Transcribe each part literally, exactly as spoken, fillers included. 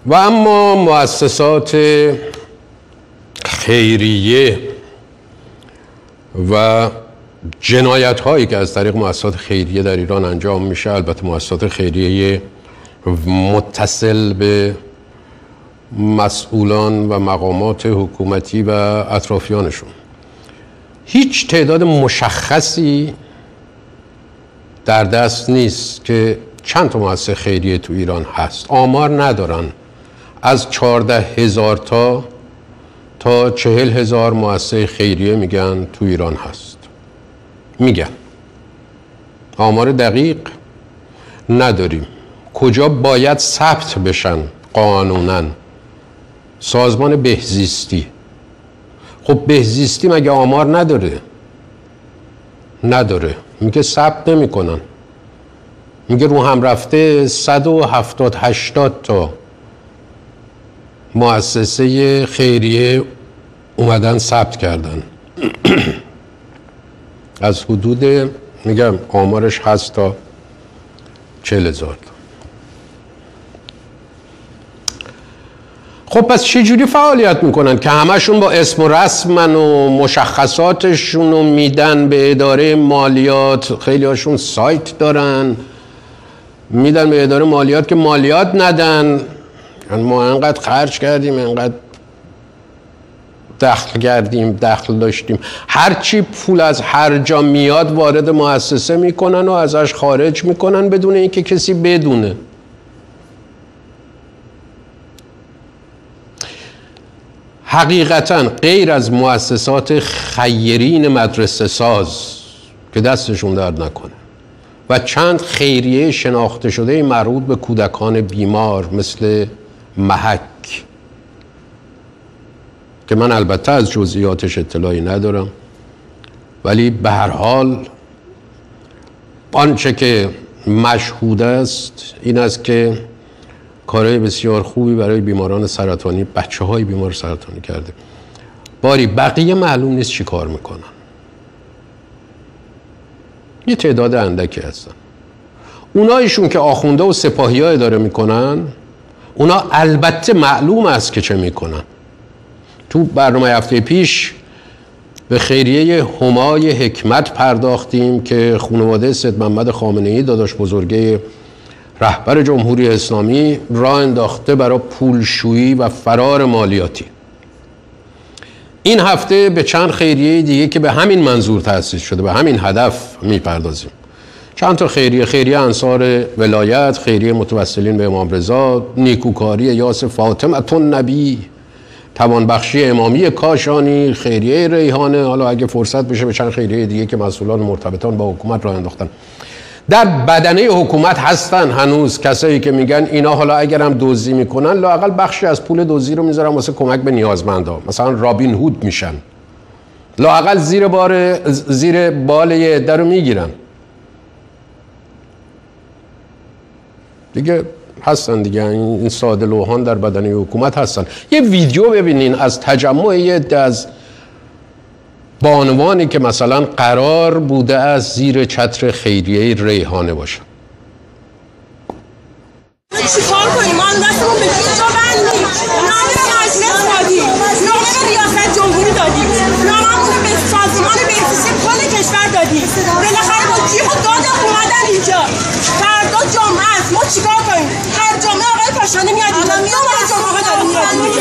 و اما مؤسسات خیریه و جنایت هایی که از طریق مؤسسات خیریه در ایران انجام میشه، البته مؤسسات خیریه متصل به مسئولان و مقامات حکومتی و اطرافیانشون، هیچ تعداد مشخصی در دست نیست که چند تا مؤسسه خیریه تو ایران هست. آمار ندارن. از چهارده هزار تا تا چهل هزار مؤسسه خیریه میگن تو ایران هست. میگن آمار دقیق نداریم. کجا باید ثبت بشن قانوناً؟ سازمان بهزیستی. خب بهزیستی مگه آمار نداره؟ نداره. میگه ثبت نمی کنن. میگه رو هم رفته صد و هفتاد هشتاد تا مؤسسه خیریه اومدن ثبت کردن. از حدود میگم آمارش هست تا چهل هزار. خب پس چجوری فعالیت میکنن که همشون با اسم و رسمن و مشخصاتشون رو میدن به اداره مالیات؟ خیلی هاشون سایت دارن میدن به اداره مالیات که مالیات ندن. ما انقدر خرج کردیم، انقدر دخل کردیم، دخل داشتیم. هرچی پول از هر جا میاد وارد مؤسسه میکنن و ازش خارج میکنن بدون اینکه کسی بدونه. حقیقتا غیر از مؤسسات خیرین مدرسه ساز که دستشون درد نکنه و چند خیریه شناخته شده مربوط به کودکان بیمار مثل محک که من البته از جزئیاتش اطلاعی ندارم، ولی به هر حال آنچه که مشهود است این است که کارهای بسیار خوبی برای بیماران سرطانی، بچه های بیمار سرطانی کرده. باری بقیه معلوم نیست چی کار میکنن. یه تعداد اندکی هستن. اونایشون که آخونده و سپاهی ها اداره میکنن، اونا البته معلوم است که چه میکنن. تو برنامه هفته پیش به خیریه همای حکمت پرداختیم که خانواده سید محمد خامنه‌ای داداش بزرگه رهبر جمهوری اسلامی راه انداخته برای پولشویی و فرار مالیاتی. این هفته به چند خیریه دیگه که به همین منظور تأسیس شده، به همین هدف میپردازیم. چند تا خیریه: خیریه انصار ولایت، خیریه متوسلین به امام رضا، نیکوکاری یاس فاطمه النبی، توانبخشی امامی کاشانی، خیریه ریحانه. حالا اگه فرصت بشه به چند خیریه دیگه که مسئولان مرتبطان با حکومت راه انداختن. در بدنه حکومت هستن هنوز کسایی که میگن اینا حالا اگرم دزدی میکنن لااقل بخشی از پول دزدی رو میذارن واسه کمک به نیازمندا، مثلا رابین هود میشن، لااقل زیر بار زیر بال یه عده رو میگیرن دیگه. هستن دیگه این ساده لوحان در بدنه حکومت هستن. یه ویدیو ببینین از تجمع یه عده از بانوانی که مثلا قرار بوده از زیر چتر خیریه ریحانه باشه. چیکار کنیم؟ ما دستمون به چی جا بندیم؟ نام به مجلس دادیم، نام به ریاست جمهوری دادیم، ناممون به سازمان بهزیستی کل کشور دادیم. بالاخره با جیغ و داد اومدن اینجا. فردا جمعه است، ما چیکار کنیم؟ هر جمعه آقای کاشانی میاد اینجا، دوباره جمعه ها داریم میاد اینجا.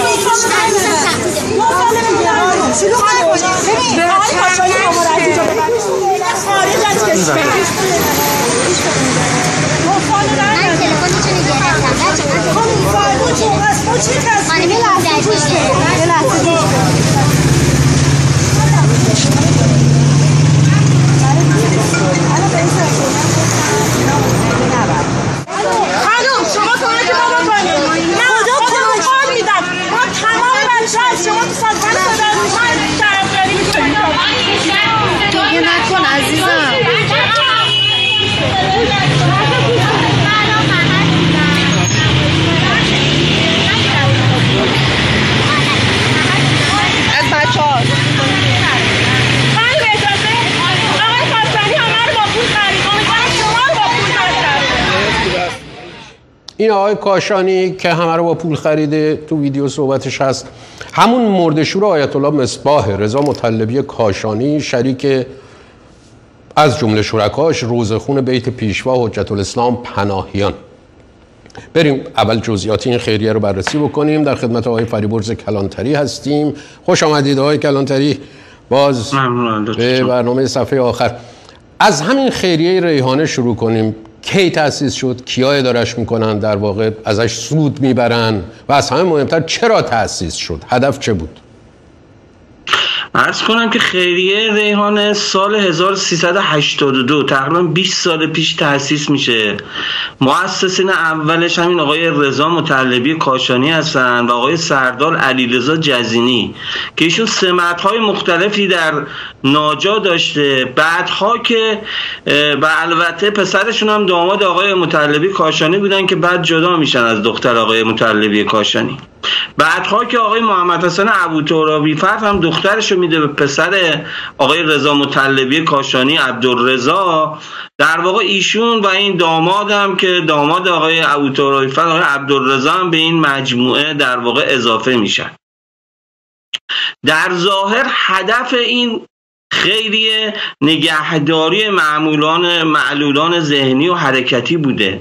شروع کنیم. آقای کاشانی با ما را اینجا خارج از کشور. خانم شما کمک ما بکنید. نه خدا کمک میدم. ما تمام بچه از شما تو سازمان صدا میکنیم طرفداری میکنیم. دیگه نکن عزیزم. از بچه ها این آقای کاشانی که همه رو با پول خریده، تو ویدیو صحبتش هست، همون مرده‌شور آیت الله مصباح، رضا مطلبی کاشانی، شریک از جمله شرکاش روزخون بیت پیشوا حجت الاسلام پناهیان. بریم اول جزئیات این خیریه رو بررسی بکنیم. در خدمت آقای فریبرز کلانتری هستیم. خوش آمدید آقای کلانتری باز به برنامه صفحه آخر. از همین خیریه ریحانه شروع کنیم. کی تأسیس شد؟ کیا ادارش میکنن؟ در واقع ازش سود میبرن؟ و از همه مهمتر چرا تأسیس شد؟ هدف چه بود؟ عرض کنم که خیریه ریحانه سال هزار و سیصد و هشتاد و دو، تقریبا بیست سال پیش تأسیس میشه. مؤسسین اولش همین آقای رضا مطلبی کاشانی هستن و آقای سردار علیرضا جزینی که ایشون سمت‌های مختلفی در ناجا داشته. بعدها که و البته پسرشون هم داماد آقای مطلبی کاشانی بودن که بعد جدا میشن از دختر آقای مطلبی کاشانی. بعدها که آقای محمد حسن ابوترابی فرد هم دخترش رو میده به پسر آقای رضا مطلبی کاشانی عبدالرضا، در واقع ایشون و این داماد هم که داماد آقای ابوترابی فرد آقای عبدالرضا هم به این مجموعه در واقع اضافه میشن. در ظاهر هدف این خیریه نگهداری معمولان معلولان ذهنی و حرکتی بوده،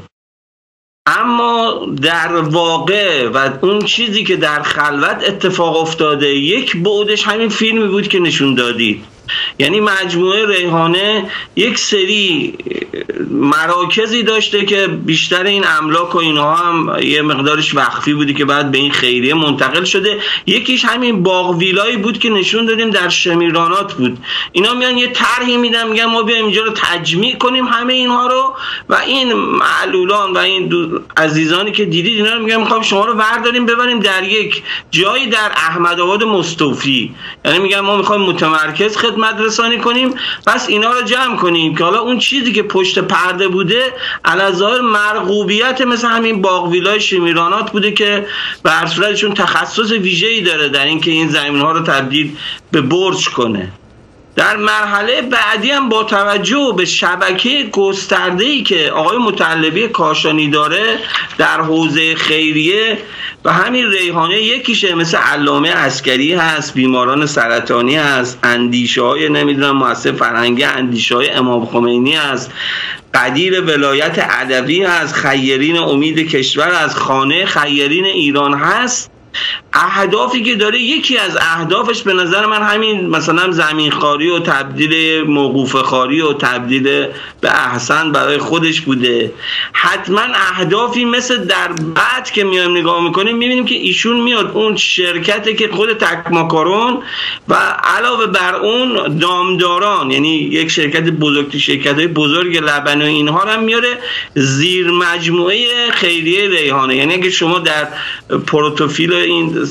اما در واقع و اون چیزی که در خلوت اتفاق افتاده یک بعدش همین فیلمی بود که نشون دادید. یعنی مجموعه ریحانه یک سری مراکزی داشته که بیشتر این املاک و اینها هم یه مقدارش وقفی بودی که بعد به این خیریه منتقل شده. یکیش همین باغ ویلایی بود که نشون دادیم در شمیرانات بود. اینا میان یه طرحی میدن میگن ما بیایم اینجا رو تجمیع کنیم همه اینها رو، و این معلولان و این عزیزانی که دیدید اینا رو میگن میخوام شما رو برداریم ببریم در یک جایی در احمدآباد مستوفی. یعنی میگن ما میخوایم متمرکز خدمت رسانی کنیم، پس اینا رو جمع کنیم که حالا اون چیزی که پشت پرده بوده علاوه مرغوبیت مثل همین باغ ویلای شمیرانات بوده که به هر صورتشون تخصص ویژه‌ای داره در اینکه این زمین‌ها رو تبدیل به برج کنه. در مرحله بعدی هم با توجه به شبکه گسترده‌ای که آقای مطلبی کاشانی داره در حوزه خیریه و همین ریحانه یکیشه، مثل علامه عسکری هست، بیماران سرطانی هست، اندیشه های نمیدونم مؤسسه فرهنگی اندیشه های امام خمینی هست، قدیر ولایت عدوی هست، خیرین امید کشور از خانه خیرین ایران هست. اهدافی که داره، یکی از اهدافش به نظر من همین مثلا زمین خاری و تبدیل موقوف خاری و تبدیل به احسن برای خودش بوده. حتما اهدافی مثل در بعد که میایم نگاه میکنیم میبینیم که ایشون میاد اون شرکتی که خود تکماکارون و علاوه بر اون دامداران، یعنی یک شرکت بزرگ شرکت های بزرگ لبن و اینها رو هم میاره زیر مجموعه خیریه ریحانه. یعنی اگه شما در پروتوفیل این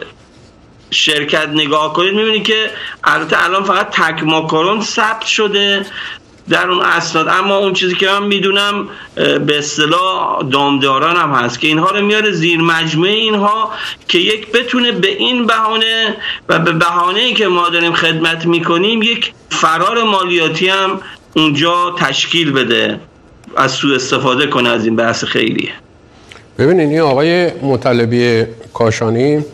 شرکت نگاه کنید میبینید که البته الان فقط تکماکارون ثبت شده در اون اسناد، اما اون چیزی که من میدونم به اصطلاح دامداران هم هست که اینها رو میاره زیر مجموعه اینها که یک بتونه به این بهانه و به بهانه‌ای که ما داریم خدمت میکنیم یک فرار مالیاتی هم اونجا تشکیل بده، از سوء استفاده کنه از این بحث خیریه. ببینید این آقای مطلبی کاشانی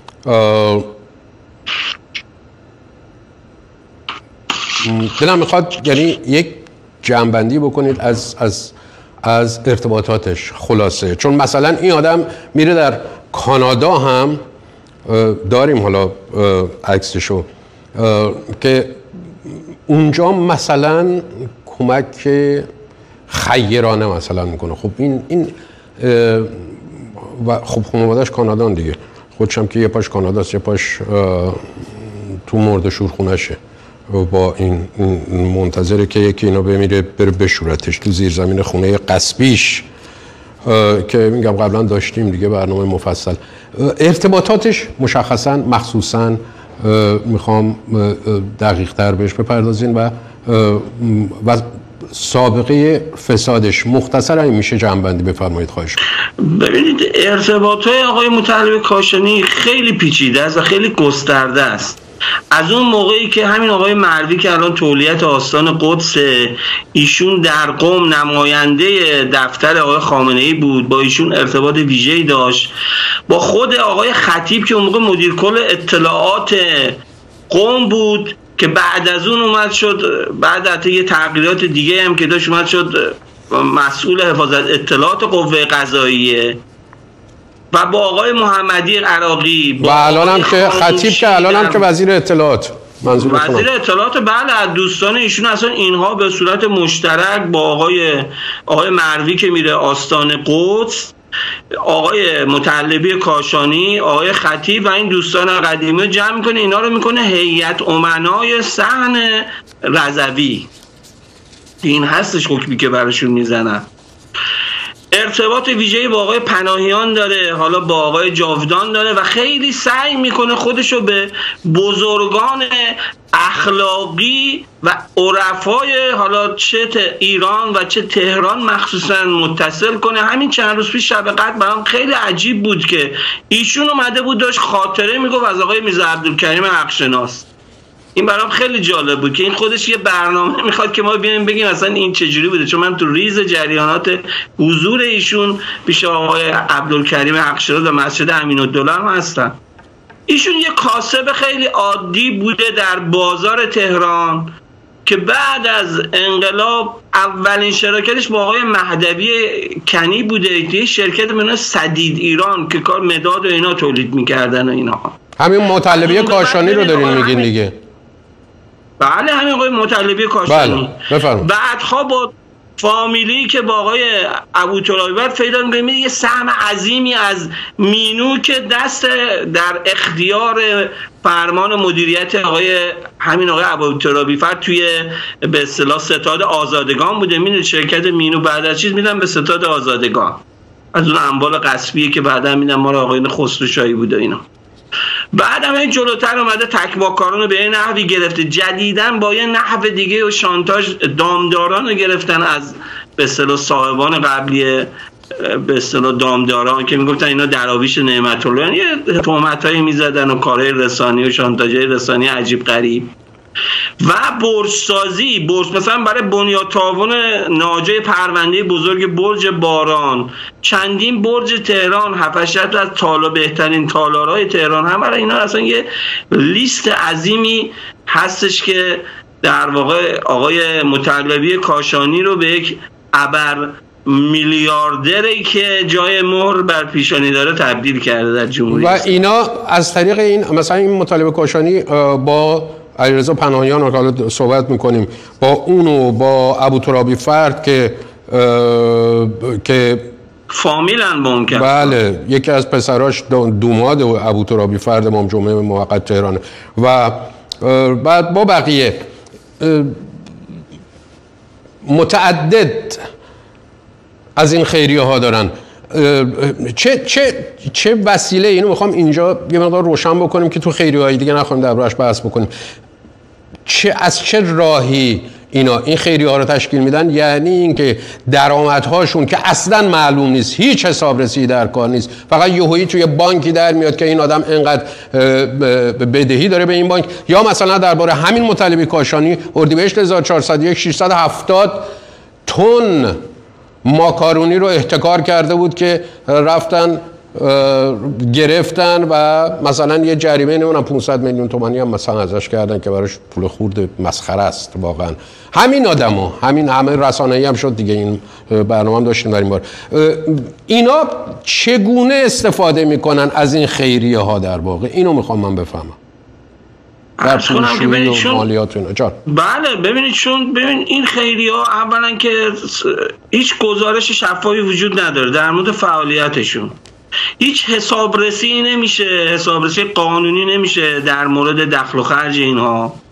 دلم میخواد یعنی یک جمع‌بندی بکنید از از از ارتباطاتش خلاصه، چون مثلا این آدم میره در کانادا هم داریم حالا عکسشو که اونجا مثلا کمک خیرانه مثلا میکنه. خب این این و خب خانواده‌اش کانادان دیگه، خودشم که یه پاش کاناداست یه پاش تو مرده‌شور خونشه، با این منتظره که یکی اینا بمیره بره بشورتش تو زیر زمین خونه قصبیش که میگم قبلا داشتیم دیگه برنامه مفصل. ارتباطاتش مشخصا مخصوصا میخوام دقیق تر بهش بپردازین و و سابقه فسادش مختصر این میشه جمع‌بندی بفرمایید خواهش. ببینید ارتباطات آقای مطلبی کاشانی خیلی پیچیده است و خیلی گسترده است. از اون موقعی که همین آقای مروی که الان تولیت آستان قدس، ایشون در قم نماینده دفتر آقای خامنه‌ای بود، با ایشون ارتباط ویژه‌ای داشت، با خود آقای خطیب که اون موقع مدیر کل اطلاعات قم بود که بعد از اون اومد شد، بعد از یه تغییرات دیگه هم که داشت اومد شد مسئول حفاظت اطلاعات قوه قضاییه، و با آقای محمدی عراقی و الان هم که خطیب که الان هم که وزیر اطلاعات وزیر اطلاعات بله، از دوستان ایشون اصلا اینها به صورت مشترک با آقای آقای مروی که میره آستان قدس، آقای مطلبی کاشانی، آقای خطیب و این دوستان قدیمی جمع میکنه، اینا رو میکنه هیئت امنای صحن رضوی. این هستش حکمی که براشون میزنن. ارتباط ویژه‌ای با آقای پناهیان داره، حالا با آقای جاودان داره و خیلی سعی میکنه خودشو به بزرگان اخلاقی و عرفای حالا چه ایران و چه تهران مخصوصا متصل کنه. همین چند روز پیش شب قدر برام خیلی عجیب بود که ایشون اومده بود داشت خاطره میگفت از آقای میرزا عبدالکریم حقشناس. این برام خیلی جالب بود که این خودش یه برنامه میخواد که ما بیایم بگیم اصلا این چجوری بوده، چون من تو ریز جریانات حضور ایشون پیش آقای عبدالکریم حقشناس و مسجد امین‌الدوله هم هستن. ایشون یه کاسب خیلی عادی بوده در بازار تهران که بعد از انقلاب اولین شراکتش با آقای مهدوی کنی بوده، یه شرکت به نام سدید ایران که کار مداد و اینا تولید میکردن و اینا. همین مطلبی کاشانی رو دارین میگین دیگه؟ بله همین آقای مطلبی کاشانی. بله بفرمایید. بعدها با فامیلی که با آقای ابوترابی پیدا می‌کنیم یه سهم عظیمی از مینو که دست در اختیار فرمان مدیریت آقای همین آقای ابوترابی فرد توی به اصطلاح ستاد آزادگان بوده. میدونید شرکت مینو بعد از چیز میدن به ستاد آزادگان، از اون اموال غصبیه که بعدا میدن ما رو آقایون خسروشاهی بوده اینا. بعد هم این جلوتر اومده تکواکاران رو به یه نحوی گرفته، جدیدن با یه نحو دیگه و شانتاژ دامداران رو گرفتن از به اصطلاح صاحبان قبلی به اصطلاح دامداران که میگفتن اینا دراویش نعمت الله، یه تهمتایی میزدن و کارهای رسانی و شانتاژهای رسانی عجیب غریب و برج‌سازی. برج مثلا برای بنیاد تاون ناجای پرونده بزرگ برج باران، چندین برج تهران، هفت از تالا بهترین تالارهای تهران، هم برای اینا اصلا یه لیست عظیمی هستش که در واقع آقای مطلبی کاشانی رو به یک ابر میلیاردری که جای مهر بر پیشانی داره تبدیل کرده در جمهوری و اینا از طریق این مثلا این مطلبی کاشانی با علیرضا پناهیان رو حالا صحبت میکنیم، با اونو با ابوترابی فرد که که فامیلن با اون که بله یکی از پسراش دوماد ابوترابی فرد امام جمعه موقت تهران و بعد با بقیه متعدد از این خیریه ها دارن. چه چه چه وسیله، اینو میخوام اینجا یه مقدار روشن بکنیم که تو خیریه های دیگه نخوایم دربارش بحث بکنیم. چه از چه راهی اینا این خیریه ها رو تشکیل میدن؟ یعنی اینکه درآمدهاشون که اصلا معلوم نیست، هیچ حسابرسی در کار نیست، فقط یهویی توی بانکی در میاد که این آدم اینقدر بدهی داره به این بانک، یا مثلا درباره همین مطلبی کاشانی اردیبهشت هزار و چهارصد و یک ششصد و هفتاد تن ماکارونی رو احتکار کرده بود که رفتن گرفتن و مثلا یه جریمه نمیدونم پانصد میلیون تومانی هم مثلا ازش کردن که براش پول خورد مسخره است واقعا. همین آدمو همین همه رسانه‌ای هم شد دیگه، این برنامه هم داشتیم در این بار. اینا چگونه استفاده میکنن از این خیریه ها در واقع؟ اینو میخوام من بفهمم. در پولشویی و مالیات اینا. جان بله ببینید، چون ببین این خیریه ها اولا که هیچ گزارش شفافی وجود نداره در مورد فعالیتشون، هیچ حسابرسی نمیشه، حسابرسی قانونی نمیشه در مورد دخل و خرج اینها.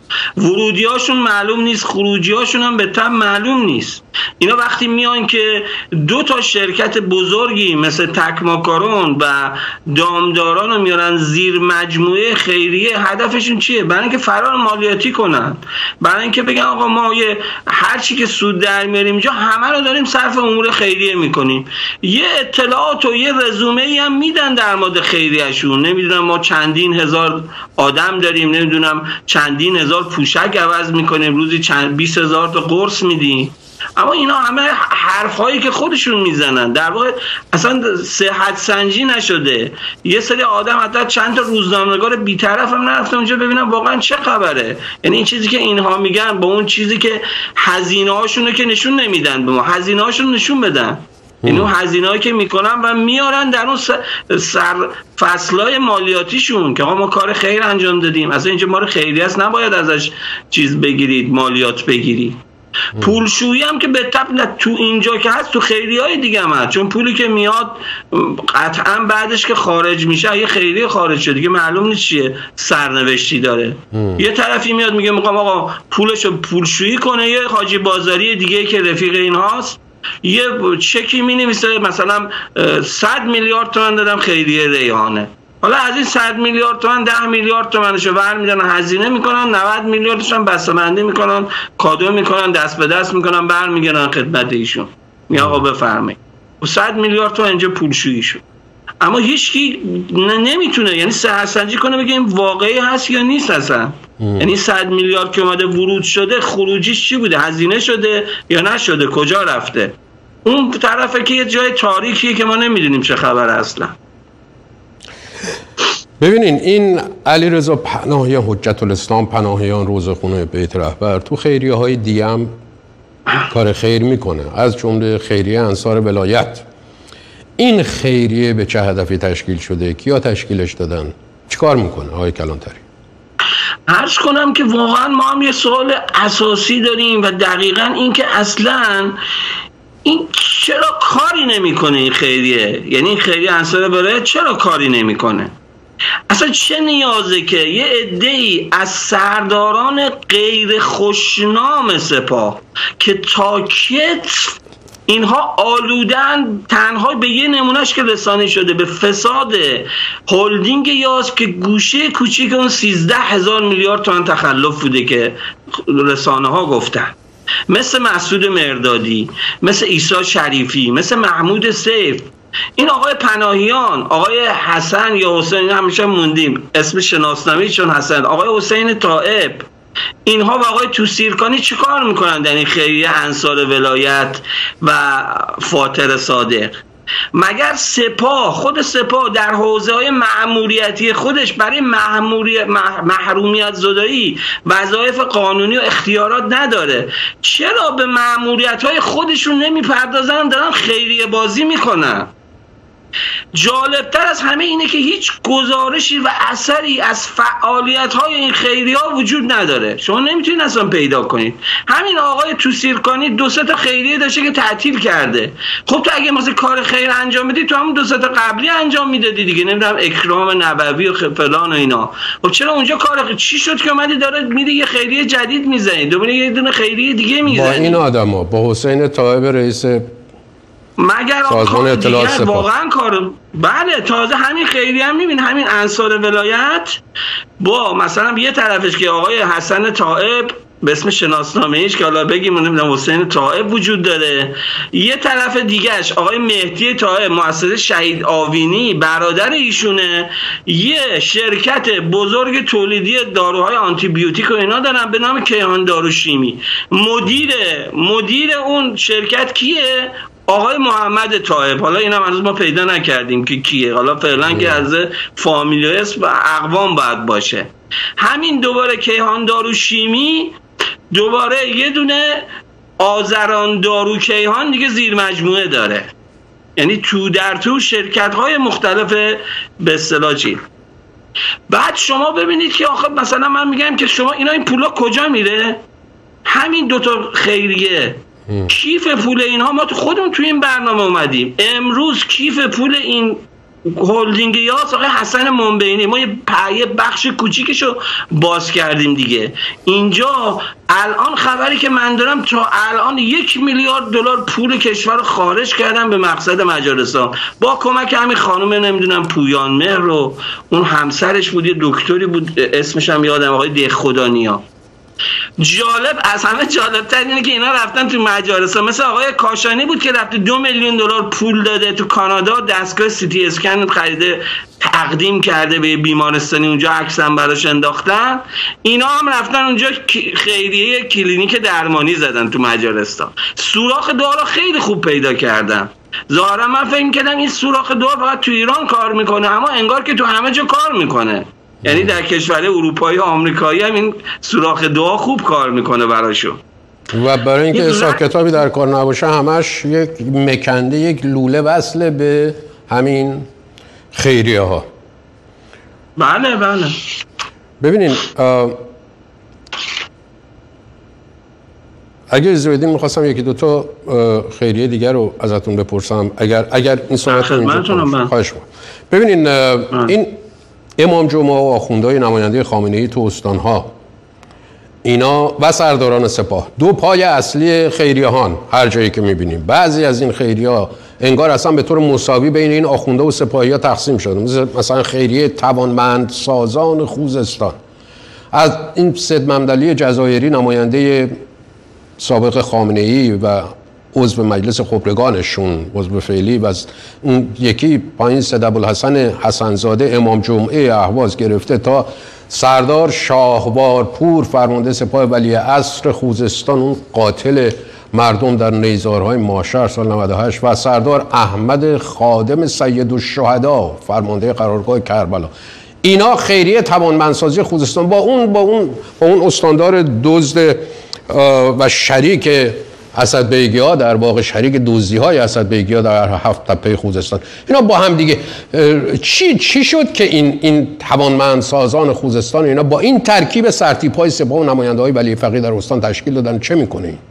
ورودیاشون معلوم نیست، خروجیاشون هم به تم معلوم نیست. اینا وقتی میان که دو تا شرکت بزرگی مثل تکماکارون و دامداران رو میارن زیر مجموعه خیریه، هدفشون چیه؟ برای اینکه فرار مالیاتی کنن، برای اینکه بگن آقا ما یه هر چی که سود در میاریم اینجا همه رو داریم صرف امور خیریه میکنیم. یه اطلاعات و یه رزومه ای هم میدن در مورد خیریهشون، نمیدونم ما چندین هزار آدم داریم، نمیدونم چندین هزار پوشک عوض میکنیم، روزی چند بیست هزار تا قرص میدیم. اما اینا همه حرف هایی که خودشون میزنن، در واقع اصلا صحت سنجی نشده. یه سری آدم حتی چند تا روزنامه‌نگار بی‌طرف هم نرفتن اونجا ببینن واقعا چه خبره. یعنی این چیزی که اینها میگن با اون چیزی که هزینه هاشونو که نشون نمیدن به ما، هزینه هاشون نشون بدن. یعنی اون هزینه‌ای که میکنن و میارن در اون سر فصلای مالیاتیشون که آقا ما کار خیر انجام دادیم، اصلا اینجا ما رو خیریه است نباید ازش چیز بگیرید، مالیات بگیرید. پولشویی هم که به طب تو اینجا که هست تو خیریه‌های دیگه هم هست، چون پولی که میاد قطعا بعدش که خارج میشه یه خیریه خارج شده دیگه معلوم نیست چیه سرنوشتی داره. ام. یه طرفی میاد میگه میخوام آقا پولشو پولشویی کنه، یه حاجی بازاری دیگه که رفیق این هاست یه چکی مینویسه مثلا صد میلیارد تومان دادم خیریه ریحانه، حالا از این صد میلیارد تومان ده میلیارد تومنشو برمیدارن هزینه میکنن، نود میلیاردش هم بسته‌بندی میکنن، کادو میکنن، دست به دست میکنن، برمیگردن خدمت ایشون، میگه آقا بفرمایید. و صد میلیارد تومان اینجا پولشویی شد. اما هیچکی نمیتونه یعنی صحت سنجی کنه بگه این واقعی هست یا نیست اصلا. یعنی صد میلیارد که اومده ورود شده خروجیش چی بوده؟ هزینه شده یا نشده؟ کجا رفته؟ اون طرفه که یه جای تاریکیه که ما نمیدونیم چه خبر اصلا. ببینین این علیرضا پناهیان حجت الاسلام پناهیان روزخونه بیت رهبر تو خیریه های دیگه هم کار خیر میکنه، از جمله خیریه انصار ولایت. این خیریه به چه هدفی تشکیل شده؟ کیا تشکیلش دادن؟ چیکار میکنه آقای کلانتری؟ عرض کنم که واقعا ما هم یه سوال اساسی داریم و دقیقاً این که اصلاً این چرا کاری نمیکنه این خیریه؟ یعنی این خیریه انصار ولایت چرا کاری نمیکنه؟ اصلا چه نیازه که یه عده‌ای از سرداران غیر خوشنام سپاه که تا کتف اینها آلودن، تنها به یه نمونهش که رسانه شده به فساد هلدینگ یاس که گوشه کوچیک اون سیزده هزار میلیارد تومان تخلف بوده که رسانه ها گفتن، مثل مسعود مردادی، مثل عیسی شریفی، مثل محمود سیف. این آقای پناهیان، آقای حسن یا حسین، همیشه موندیم اسم شناسنامه‌ای چون حسن، آقای حسین طائب، اینها و آقای توسیرکانی چی کار میکنن در این خیریه انصار ولایت و فاطر صادق؟ مگر سپاه، خود سپاه در حوزه های مأموریتی خودش برای محرومیت زدایی وظایف قانونی و اختیارات نداره؟ چرا به مأموریت های خودشون نمیپردازن، دارن خیریه بازی میکنن؟ جالبتر از همه اینه که هیچ گزارشی و اثری از فعالیت های این خیریه ها وجود نداره، شما نمیتونید اصلا پیدا کنید. همین آقای توسیرکانی دو سه تا خیریه داشته که تعطیل کرده. خب تو اگه مثلا کار خیر انجام بدی تو همون دو سه تا قبلی انجام میدادی دیگه، نمیدونم اکرام نبوی و فلان و اینا. خب چرا اونجا کار چی شد که اومدی داره میری یه خیریه جدید میزنی، دوباره یه دونه خیریه دیگه میزنی؟ با این آدما، با حسین طائب رئیس مگر سازمان اطلاعات سپاه واقعا کار بله. تازه همین خیریه هم میبین، همین انصار ولایت با مثلا یه طرفش که آقای حسن طائب به اسم شناسنامه ایش که حالا بگیم نمیدونم حسین طائب وجود داره، یه طرف دیگهش آقای مهدی طائب مؤسسه شهید آوینی برادر ایشونه، یه شرکت بزرگ تولیدی داروهای آنتی بیوتیک و اینا دارن به نام کیهان داروشیمی. مدیر مدیر اون شرکت کیه؟ آقای محمد طائب. حالا اینا هنوز ما پیدا نکردیم که کیه، حالا فعلا که از فامیل و اسم و اقوام باید باشه. همین دوباره کیهان داروشیمی دوباره یه دونه آذران دارو کیهان دیگه زیر مجموعه داره، یعنی تو در تو شرکت های مختلف به اصطلاح چی. بعد شما ببینید که آخه مثلا من میگم که شما اینا این پولا کجا میره؟ همین دوتا خیریه کیف پول اینها، ما تو خودمون توی این برنامه اومدیم امروز کیف پول این هلدینگ یاس آقای حسن منبعینی، ما یه بخش کوچیکشو باز کردیم دیگه. اینجا الان خبری که من دارم تا الان یک میلیارد دلار پول کشور رو خارج کردن به مقصد مجارستان با کمک همین خانم نمیدونم پویان مهر رو، اون همسرش بود یه دکتری بود اسمش هم یادم، آقای دهخدانیا. جالب از همه جالب تر اینه که اینا رفتن تو مجارستان، مثل آقای کاشانی بود که رفته دو میلیون دلار پول داده تو کانادا، دستگاه سی تی اسکن خریده تقدیم کرده به بیمارستانی اونجا، عکسم براش انداختن. اینا هم رفتن اونجا خیریه کلینیک درمانی زدن تو مجارستان. سوراخ دعا رو خیلی خوب پیدا کردن. ظاهرا من فکر می‌کردم این سوراخ دعا فقط تو ایران کار میکنه، اما انگار که تو همه جا کار میکنه. یعنی در کشور اروپایی و آمریکایی هم این سوراخ دعا خوب کار میکنه براشون. و برای اینکه حساب کتابی در کار نباشه همش یک مکنده، یک لوله وصله به همین خیریه ها. بله بله. ببینین اگر اجازه بدین میخواستم یکی دوتا خیریه دیگر رو ازتون بپرسم اگر اگر این صحبت رو اینجا خواهش کنم. ببینین این امام جمعه و آخوندهای نماینده خامنه‌ای تو استانها اینا و سرداران سپاه دو پای اصلی خیریه‌هان هر جایی که می‌بینیم. بعضی از این خیریه‌ها انگار اصلا به طور مساوی بین این آخونده و سپاهی‌ها تقسیم شده، مثل مثلا خیریه توانمند سازان خوزستان. از این سید ممدلی جزایری نماینده سابق خامنه‌ای و عضو مجلس خبرگانشون، عضو فعلی، و اون یکی پایین سید ابوالحسن حسنزاده امام جمعه اهواز گرفته تا سردار شاهوارپور فرمانده سپاه ولی عصر خوزستان، اون قاتل مردم در نیزارهای ماشر سال نود و هشت، و سردار احمد خادم سید الشهدا فرمانده قرارگاه کربلا. اینا خیریه توانمندسازی خوزستان با اون با اون با اون استاندار دزد و شریک اسد بیگی ها، در واقع شریک دزدی های اسد بیگی ها در هفت تپه خوزستان، اینا با هم دیگه چی چی شد که این این توانمندسازان خوزستان اینا با این ترکیب سرتیپ های سپاه و نماینده های ولی فقیه در استان تشکیل دادن؟ چه میکنه این؟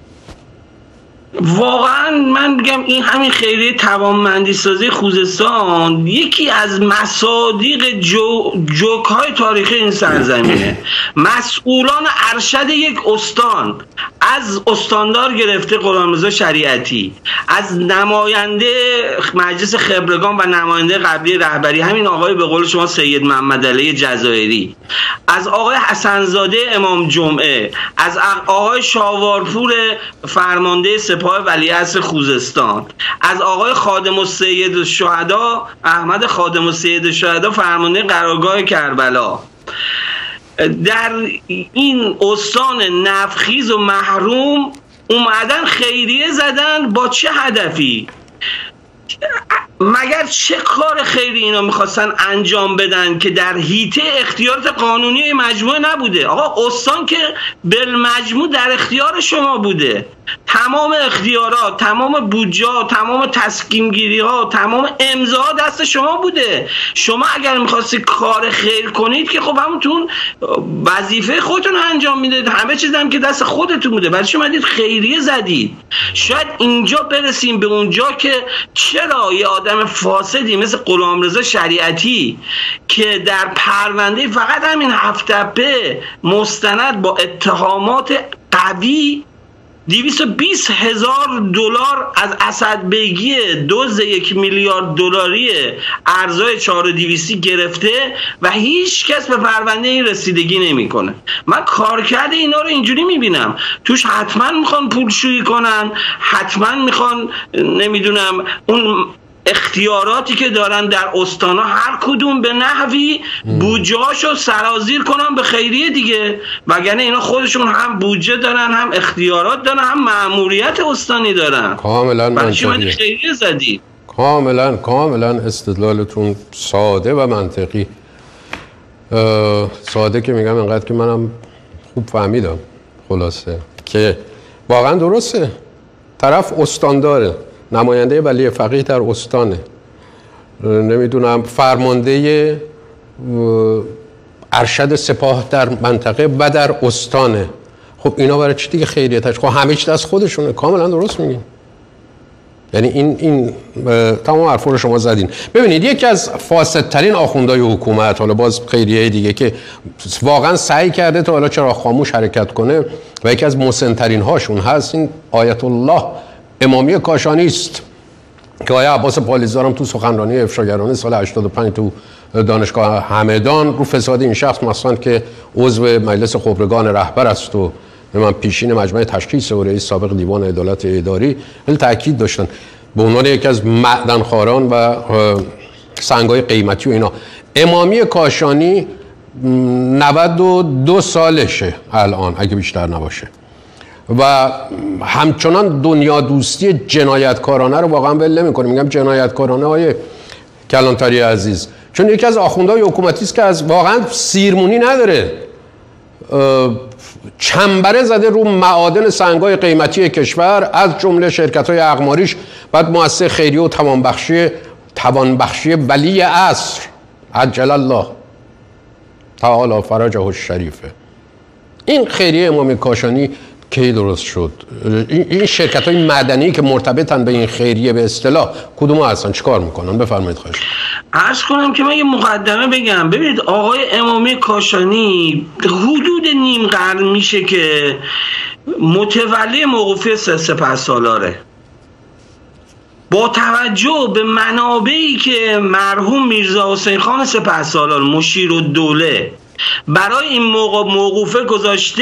واقعا من میگم این همین خیریه توانمندی سازی خوزستان یکی از مصادیق جو، جوک های تاریخی این سرزمینه. مسئولان ارشد یک استان، از استاندار گرفته غلامرضا شریعتی، از نماینده مجلس خبرگان و نماینده قبلی رهبری همین آقای به قول شما سید محمدعلی جزایری، از آقای حسنزاده امام جمعه، از آقای شاهوارپور فرمانده سپاه ولیعصر خوزستان، از آقای خادم السید الشهدا احمد خادم السید الشهدا فرمانده قرارگاه کربلا، در این استان نفخیز و محروم اومدن خیریه زدن. با چه هدفی؟ مگر چه کار خیری اینا میخواستن انجام بدن که در حیطه اختیارات قانونی مجموعه نبوده؟ آقا استان که بالمجموع در اختیار شما بوده، تمام اختیارات، تمام بودجه، تمام تصمیم گیری ها، تمام امضا دست شما بوده. شما اگر میخواستی کار خیر کنید که خب همونتون وظیفه خودتون انجام میدید، همه چیز هم که دست خودتون بوده، برای شما دید خیریه زدید. شاید اینجا برسیم به اونجا که چرا یه آدم فاسدی مثل غلامرضا شریعتی که در پرونده فقط همین هفت تپه مستند با اتهامات قوی دویست و بیست هزار دلار از اسد بیگی دزد یک میلیارد دلاری ارزهای چهار و دویستی گرفته و هیچ کس به پرونده این رسیدگی نمیکنه. من کارکرد اینا رو اینجوری میبینم، توش حتما میخوان پولشویی کنن، حتما میخوان نمیدونم اون اختیاراتی که دارن در استانا هر کدوم به نحوی بودجه‌هاشو سرازیر کنن به خیریه دیگه، وگرنه اینا خودشون هم بودجه دارن، هم اختیارات دارن، هم مأموریت استانی دارن. کاملا منطقی. خیریه زدید. کاملا کاملا استدلالتون ساده و منطقی. ساده که میگم انقدر که منم خوب فهمیدم خلاصه که واقعا درسته. طرف استانداره، نماینده ولی فقیه در استانه، نمیدونم فرمانده ارشد سپاه در منطقه و در استانه. خب اینا برای چی دیگه خیریه تش؟ خب همه چی دست خودشونه. کاملا درست میگین. یعنی این این تمام حرفا رو شما زدین. ببینید یکی از فاسدترین آخوندهای حکومت، حالا باز خیریه دیگه که واقعا سعی کرده تا حالا چرا خاموش حرکت کنه و یکی از مسن‌ترین هاشون هست این آیت الله امامی کاشانی است که آقای عباس پالیزار هم تو سخنرانی افشاگرانه سال هشتاد و پنج تو دانشگاه همدان رو فساد این شخص مثلا که عضو مجلس خبرگان رهبر است و من پیشین مجمع تشخیص و رئیس سابق دیوان عدالت اداری خیلی تاکید داشتن به عنوان یکی از معدنخواران و سنگ‌های قیمتی و اینا. امامی کاشانی نود و دو سالشه الان اگه بیشتر نباشه و همچنان دنیا دوستی جنایتکارانه رو واقعا ول نمی‌کنه. میگم جنایتکارانه های کلانتری عزیز، چون یکی از آخوندهای حکومتی است که از واقعا سیرمونی نداره، چنبره زده رو معادن سنگ‌های قیمتی کشور از جمله شرکت‌های اقماریش، بعد مؤسسه خیریه و توانبخشی توانبخشی ولی عصر عجل الله تعالی فرجه الشریفه. این خیریه امامی کاشانی کی درست شد؟ این شرکت‌های مدنی که مرتبطن به این خیریه به اصطلاح کدوم هستن؟ چیکار میکنن؟ بفرمایید. خواهش عرض کنم که من یه مقدمه بگم. ببینید آقای امامی کاشانی حدود نیم قرن میشه که متولی موقوفه سپهسالاره. با توجه به منابعی که مرحوم میرزا حسین خان سپهسالار مشیرالدوله برای این موقوفه گذاشته،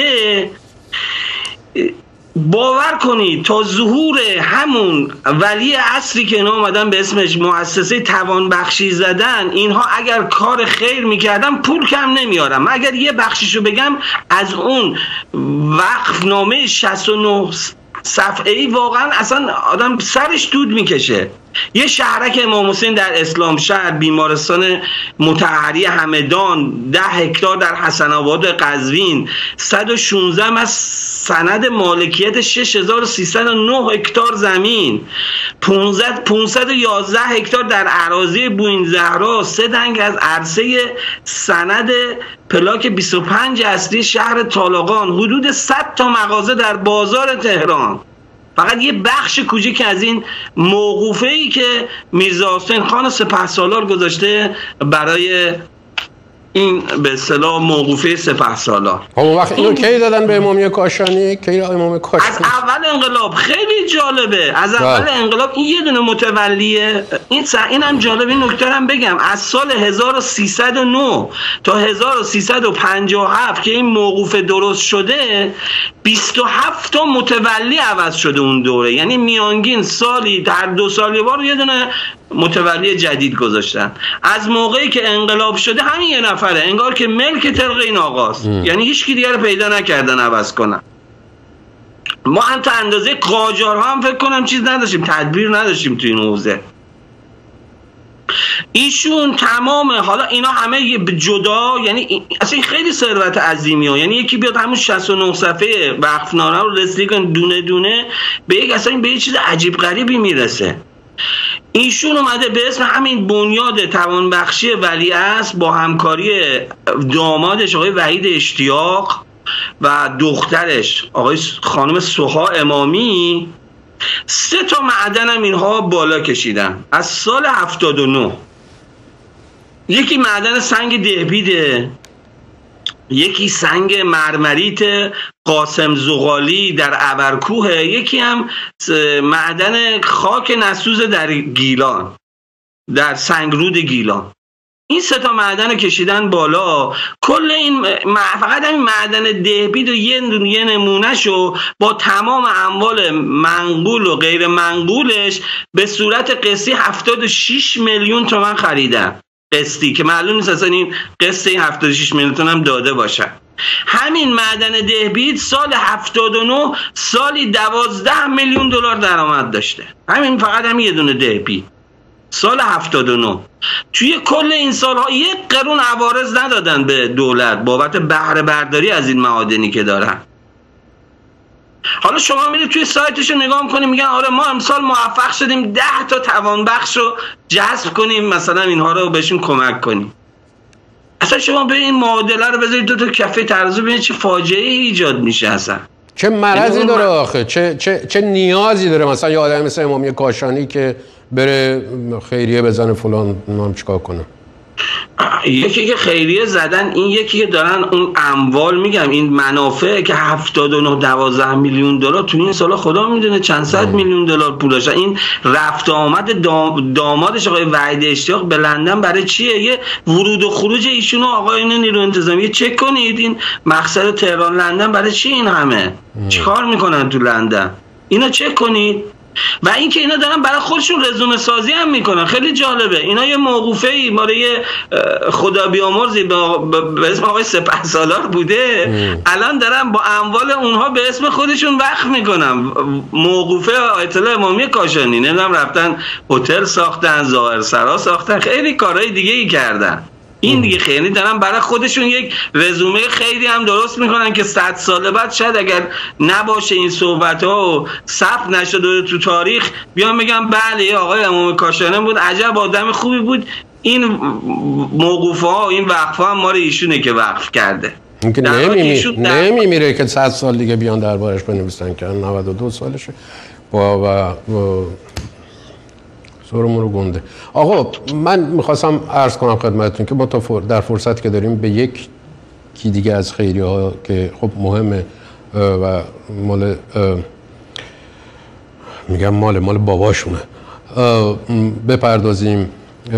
باور کنید تا ظهور همون ولی عصری که اینا اومدن به اسمش مؤسسه توانبخشی زدن، اینها اگر کار خیر میکردن پول کم نمیارم. من اگر یه بخشیشو بگم، از اون وقفنامه شصت و نه صفحه‌ای واقعا اصلا آدم سرش دود میکشه. یه شهرک امام حسین در اسلام شهر، بیمارستان مطهری همدان، ده هکتار در حسن آباد قزوین، صد و شانزده از سند مالکیت شش هزار و سیصد و نه هکتار زمین، پانصد و یازده هکتار در اراضی بوئین زهرا، سه دنگ از عرصه سند پلاک بیست و پنج اصلی شهر طالقان، حدود صد تا مغازه در بازار تهران. فقط یه بخش کوچیک از این موقوفه ای که میرزا حسین خان سپهسالار گذاشته برای این به اصطلاح موقوفه سپهسالار. اون وقت اینو کی دادن به امامی کاشانی؟ کی امام کاشانی؟ از اول انقلاب. خیلی جالبه. از اول انقلاب این یه دونه متولیه. این این هم جالبه، این نکته هم بگم. از سال هزار و سیصد و نه تا هزار و سیصد و پنجاه و هفت که این موقوفه درست شده، بیست و هفت تا متولی عوض شده اون دوره. یعنی میانگین سالی در دو سال یه بار یه دونه متولی جدید گذاشتن. از موقعی که انقلاب شده همین یه نفره، انگار که ملک طبق این آقاست. یعنی هیچ کی دیگه رو پیدا نکردن عوض کنن. ما هم تا اندازه قاجارها هم فکر کنم چیز نداشتیم، تدبیر نداشتیم تو این حوزه. ایشون تمام، حالا اینا همه جدا، یعنی اصلا خیلی ثروت عظیمی ها. یعنی یکی بیاد همون شصت و نه صفحه وقفنامه رو رسیدگی کن دونه دونه به یک اصلا به یک چیز عجیب غریبی میرسه. ایشون اومده به اسم همین بنیاد توانبخشی ولیعصر با همکاری دامادش آقای وحید اشتیاق و دخترش آقای خانم سوها امامی، سه تا معدن هم اینها بالا کشیدن از سال هفتاد و نه. یکی معدن سنگ دهبیده، یکی سنگ مرمریت قاسم زغالی در ابرکوه، یکی هم معدن خاک نسوز در گیلان، در سنگرود گیلان. این سه تا معدن رو کشیدن بالا. کل این فقط همین معدن دهبید و یه یه نمونهشو با تمام اموال منقول و غیر منقولش به صورت قسطی هفتاد و شش میلیون تومان خریدن. قسطی که معلوم نیست اصلا این قسط هفتاد و شش میلیون تومان هم داده باشن. همین معدن دهبید سال هفتاد و نه سالی دوازده میلیون دلار درآمد داشته. همین فقط همین یه دونه دهبید سال هفتاد و نه. توی کل این سالها یک قرون عوارض ندادن به دولت بابت بهره برداری از این معادنی که دارن. حالا شما میرید توی سایتش رو نگاه میکنید، میگن آره ما امسال موفق شدیم ده تا توانبخش رو جذب کنیم، مثلا اینها رو بهشون کمک کنیم. اصلا شما به این معادله رو بذارید دو تا کفه ترازو ببینید چه فاجعه ایجاد میشه. اصلا چه مرضی داره آخه؟ چه, چه, چه نیازی داره مثلا یه آدم مثل امامی کاشانی که بره خیریه بزنه فلان نام چیکار کنه؟ یکی که خیریه زدن، این یکی که دارن اون اموال، میگم این منافع که هفتاد و نه دوازده میلیون دلار تو این سالا خدا میدونه چند صد میلیون دلار پول داشتن. این رفت آمد دام دامادش آقای وحید اشتیاق به لندن برای چیه؟ یه ورود و خروج ایشون و آقایون نیرو انتظامی چک کنید، این مقصد تهران لندن برای چی این همه؟ چیکار میکنن تو لندن؟ اینا چک کنید. و اینکه اینا دارن برای خودشون رزومه سازی هم میکنن. خیلی جالبه، اینا یه موقوفه ای ماره یه خدا بیامرزی به اسم آقای سپهسالار بوده ام. الان دارن با اموال اونها به اسم خودشون وقف میکنن. موقوفه آیت الله امامی کاشانی، نمیدونم رفتن هتل ساختن، ظاهرسرا ساختن، خیلی کارهای دیگه ای کردن. این دیگه خیلی دارن برای خودشون یک رزومه خیلی هم درست میکنن که صد سال بعد شاید اگر نباشه این صحبت ها و ثبت نشده تو تاریخ بیان بگم بله آقای امام کاشانی بود، عجب آدم خوبی بود، این موقوفه ها و این وقف ها هم ما رو ایشونه که وقف کرده. اینکه نمیمیره که صد سال دیگه بیان دربارش بنویسن که نود و دو سالشه با و, و سرمون رو گنده. آقا من میخواستم عرض کنم خدمتتون که ما تا در فرصت که داریم به یک کی دیگه از خیریه ها که خب مهمه و مال میگم مال مال باباشونه بپردازیم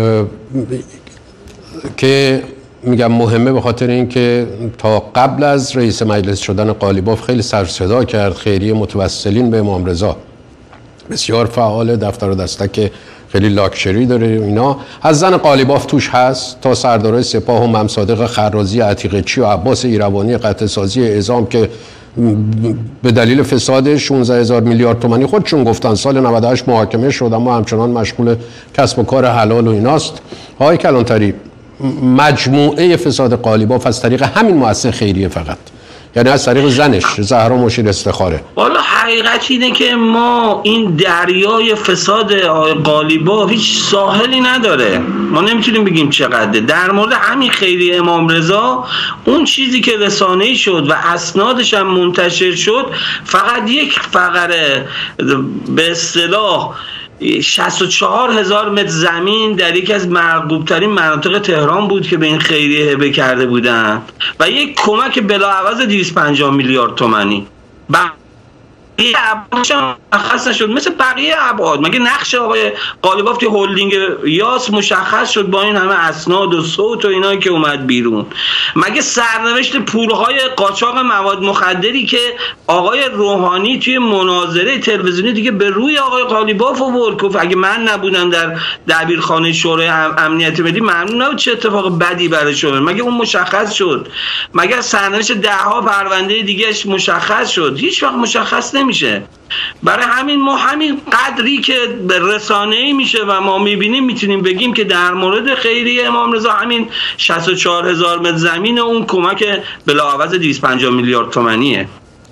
که میگم مهمه به خاطر اینکه تا قبل از رئیس مجلس شدن قالیباف خیلی سر صدا کرد خیریه متوسلین به امام رضا، بسیار فعال، دفتر و دستک خیلی لاکچری داره اینا، از زن قالیباف توش هست تا سردارای سپاه و مم صادق خرازی عتیقچی و عباس ایروانی قطع سازی اعزام که به دلیل فساد شانزده هزار میلیارد تومانی خودشون گفتن سال نود و هشت محاکمه شد اما همچنان مشغول کسب و کار حلال و ایناست. آقای کلانتری، مجموعه فساد قالیباف از طریق همین مؤسسه خیریه فقط، یعنی از طریق زنش زهرا مشیر استخاره. والا حقیقت اینه که ما این دریای فساد قالیباف هیچ ساحلی نداره، ما نمیتونیم بگیم چقدره. در مورد همین خیریه امام رضا اون چیزی که رسانه‌ای شد و اسنادش هم منتشر شد فقط یک فقره به اصطلاح شصت و چهار هزار متر زمین در یکی از مرغوب‌ترین مناطق تهران بود که به این خیریه هبه کرده بودن و یک کمک بلاعوض دویست و پنجاه میلیارد تومانی. بقیه ابعادش مشخص نشد مثل بقیه ابعاد. مگه نقش آقای قالیباف توی هلدینگ یاس مشخص شد با این همه اسناد و صوت و اینایی که اومد بیرون؟ مگه سرنوشت پولهای قاچاق مواد مخدری که آقای روحانی توی مناظره تلویزیونی دیگه به روی آقای قالیباف آورد گفت اگه من نبودم در دبیرخانه شورای امنیت ملی ممنون نبود چه اتفاق بدی برای شما؟ مگه اون مشخص شد؟ مگه سرنوشت ده ها پرونده دیگهش مشخص شد؟ هیچ وقت مشخص نمیشه. برای همین ما همین قدری که به رسانه‌ای میشه و ما میبینیم میتونیم بگیم که در مورد خیریه امام رضا همین شصت و چهار هزار متر زمین اون کمک بلاعوض دویست و پنجاه میلیارد تومانیه.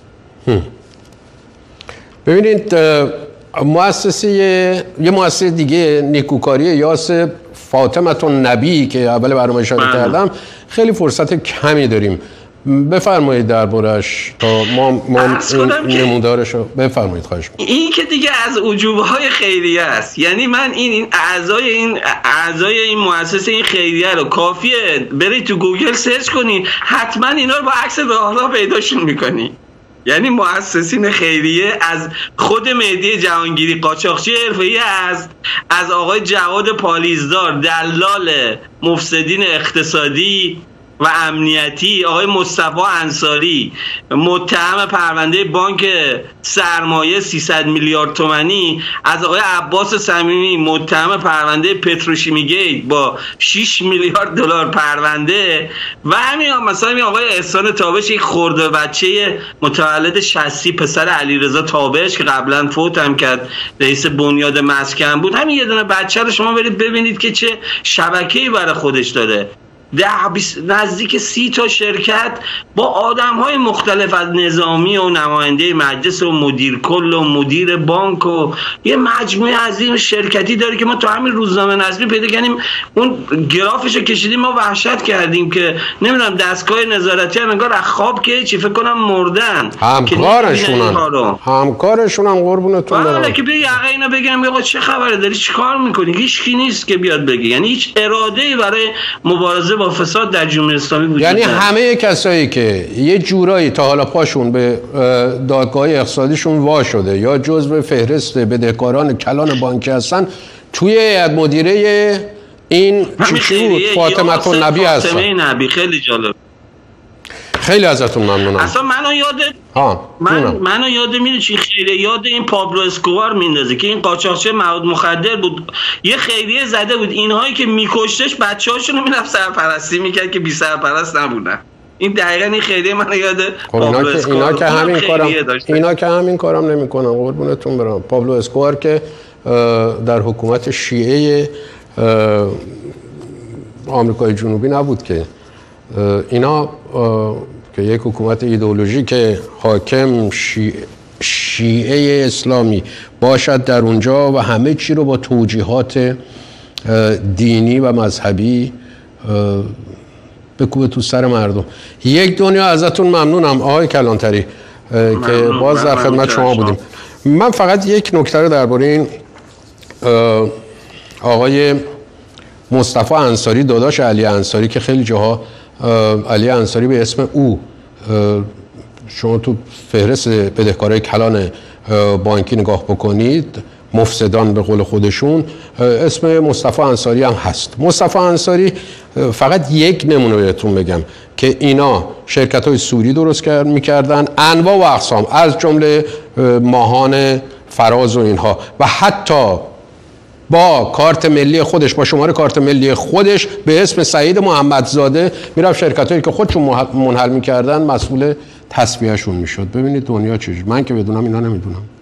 ببینید مؤسسه یه مؤسسه دیگه نیکوکاری یاس فاطمه النبی که اول برنامه اشاره کردم خیلی فرصت کمی داریم، بفرمایید دربارش تا ما, ما نمودارش رو بفرمایید. خواهش می‌کنم. این که دیگه از عجوبه های خیریه است. یعنی من این این اعضای این اعضای این مؤسسه این خیریه رو کافیه برید تو گوگل سرچ کنی حتما اینا رو با عکس راهرو پیداشون می‌کنی. یعنی مؤسسین خیریه از خود مهدی جهانگیری قاچاقچی حرفه‌ای است، از آقای جواد پالیزدار دلال مفسدین اقتصادی و امنیتی، آقای مصطفی انصاری متهم پرونده بانک سرمایه سیصد میلیارد تومانی، از آقای عباس صمیمی متهم پرونده پتروشیمیگیت با شش میلیارد دلار پرونده و همین مثلا آقای احسان تابش یک خرده بچه متولد شصتی پسر علیرضا تابش که قبلا فوت هم کرد رئیس بنیاد مسکن بود. همین یه دونه بچه رو شما برید ببینید که چه شبکه‌ای برای خودش داره. ده بیس نزدیک سی تا شرکت با آدم های مختلف از نظامی و نماینده مجلس و مدیر کل و مدیر بانک و یه مجموعه عظیم شرکتی داره که ما تو همین روزنامه نسبی پیدا کردیم. اون گرافش رو کشیدیم، ما وحشت کردیم که نمیدونم دستگاه نظارتی هم انگار از خواب که چی فکر کنم مردن. همکارشونن همکارشونن قربونتون برم. حالا که بگی آقا اینا بگم آقا چه خبره داری چیکار میکنی؟ هیچ کی نیست که بیاد بگه. یعنی هیچ اراده‌ای برای مبارزه با فساد در جمهوری اسلامی وجود یعنی همه کسایی که یه جورایی تا حالا پاشون به دادگاه اقتصادیشون وا شده یا جزو فهرست بدهکاران کلان بانکی هستن توی هیئت مدیره این چی بود فاطمه النبی هستن. فاطمه نبی خیلی جالب. خیلی ازتون ممنونم. اصلا منو یاد ها من منو یاد میره چی خیلی یاد این پابلو اسکوبار میندازه که این قاچاقچی مواد مخدر بود، یه خیریه زده بود اینهایی که میکشتش بچه‌هاشون رو میرفت سرپرستی میکرد که بی سرپرست نبودن. این دقیقاً این خیریه منو یاد پابلو اسکوبار. اینا که همین کارم اینا که همین کارم نمیکنن قربونتون برم. پابلو اسکوبار که در حکومت شیعه آمریکای جنوبی نبود که اینا که یک حکومت ایدئولوژیک حاکم شیعه, شیعه اسلامی باشد در اونجا و همه چی رو با توجیهات دینی و مذهبی بکوبه تو سر مردم. یک دنیا ازتون ممنونم آقای کلانتری که باز در خدمت شما بودیم. من فقط یک نکته رو درباره این آقای مصطفی انصاری داداش علی انصاری که خیلی جاها علی انصاری به اسم او شما تو فهرست بدهکارای کلان بانکی نگاه بکنید، مفسدان به قول خودشون، اسم مصطفی انصاری هم هست. مصطفی انصاری فقط یک نمونه بهتون بگم که اینا شرکت های سوری درست میکردن انواع و اقسام از جمله ماهان فراز و اینها و حتی با کارت ملی خودش با شماره کارت ملی خودش به اسم سعید محمدزاده میرفت شرکتایی که خودشون منحل میکردن مسئول تسویه‌شون میشد. ببینید دنیا چجوری. من که بدونم اینا نمیدونم.